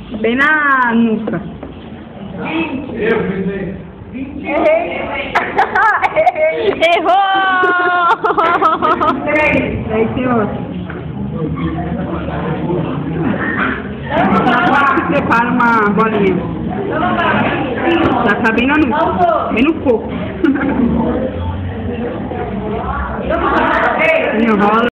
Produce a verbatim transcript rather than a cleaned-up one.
Bem na nuca. Eu, vinte. Errei. Errou! Três. Aí tem outro. Separa uma bolinha. Já tá bem na nuca. Bem no coco. Enrola.